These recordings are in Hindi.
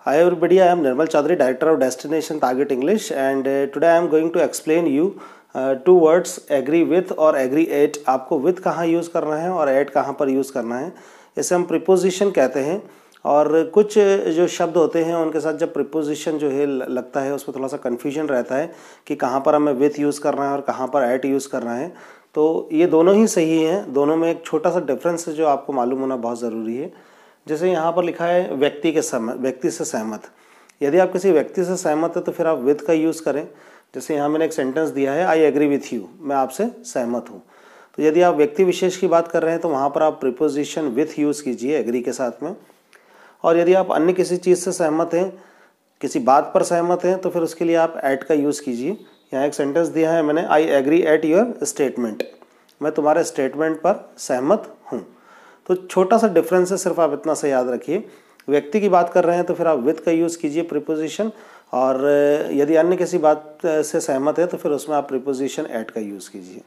Hi everybody, I am Nirmal Chaudhary, Director of Destination Target English, and today I am going to explain you two words agree with और agree at। आपको with कहाँ यूज़ करना है और at कहाँ पर यूज़ करना है, इसे हम प्रीपोजिशन कहते हैं। और कुछ जो शब्द होते हैं उनके साथ जब प्रीपोजिशन जो है लगता है उसमें थोड़ा सा कन्फ्यूजन रहता है कि कहाँ पर हमें with यूज़ करना है और कहाँ पर at यूज़ करना है। तो ये दोनों ही सही हैं, दोनों में एक छोटा सा डिफरेंस है जो आपको मालूम होना बहुत ज़रूरी है। जैसे यहाँ पर लिखा है व्यक्ति से सहमत। यदि आप किसी व्यक्ति से सहमत है तो फिर आप विद का यूज़ करें। जैसे यहाँ मैंने एक सेंटेंस दिया है, आई एग्री विथ यू, मैं आपसे सहमत हूँ। तो यदि आप व्यक्ति विशेष की बात कर रहे हैं तो वहाँ पर आप प्रीपोजिशन विथ यूज़ कीजिए एग्री के साथ में। और यदि आप अन्य किसी चीज़ से सहमत हैं, किसी बात पर सहमत हैं, तो फिर उसके लिए आप एट का यूज़ कीजिए। यहाँ एक सेंटेंस दिया है मैंने, I agree at your statement, मैं तुम्हारे स्टेटमेंट पर सहमत हूँ। तो छोटा सा डिफरेंस है, सिर्फ आप इतना सा याद रखिए। व्यक्ति की बात कर रहे हैं तो फिर आप विद का यूज़ कीजिए प्रीपोजिशन, और यदि अन्य किसी बात से सहमत है तो फिर उसमें आप प्रीपोजिशन एट का यूज़ कीजिए।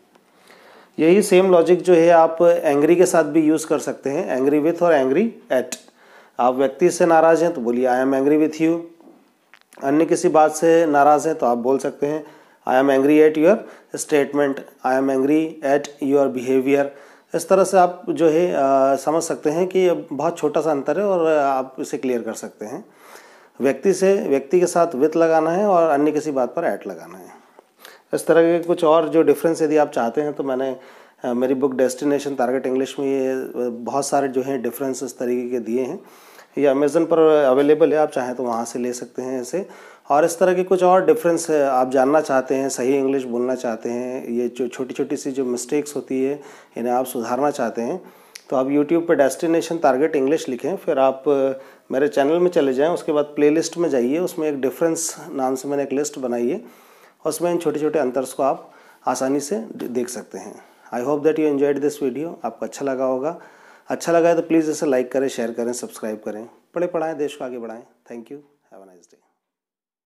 यही सेम लॉजिक जो है आप एंग्री के साथ भी यूज़ कर सकते हैं, एंग्री विथ और एंग्री एट। आप व्यक्ति से नाराज़ हैं तो बोलिए I am angry with you. अन्य किसी बात से नाराज़ हैं तो आप बोल सकते हैं I am angry at your statement, I am angry at your behaviour. इस तरह से आप जो है समझ सकते हैं कि बहुत छोटा सा अंतर है और आप इसे क्लियर कर सकते हैं। व्यक्ति के साथ विथ लगाना है और अन्य किसी बात पर एट लगाना है। इस तरह के कुछ और जो डिफरेंस यदि आप चाहते हैं तो मैंने मेरी बुक डेस्टिनेशन टारगेट इंग्लिश में ये बहुत सारे जो हैं डिफरेंस इस तरीके के दिए हैं। ये अमेज़न पर अवेलेबल है, आप चाहें तो वहाँ से ले सकते हैं इसे। और इस तरह के कुछ और डिफरेंस आप जानना चाहते हैं, सही इंग्लिश बोलना चाहते हैं, ये जो छोटी छोटी सी जो मिस्टेक्स होती है इन्हें आप सुधारना चाहते हैं, तो आप यूट्यूब पर डेस्टिनेशन टारगेट इंग्लिश लिखें, फिर आप मेरे चैनल में चले जाएं, उसके बाद प्लेलिस्ट में जाइए, उसमें एक डिफरेंस नाम से मैंने एक लिस्ट बनाई है, उसमें इन छोटे छोटे अंतर्स को आप आसानी से देख सकते हैं। I hope that you enjoyed this video. आपको अच्छा लगा होगा। अच्छा लगा है तो प्लीज़ इसे लाइक करें, शेयर करें, सब्सक्राइब करें। पढ़ाएं, देश को आगे बढ़ाएं। Thank you, have a nice day.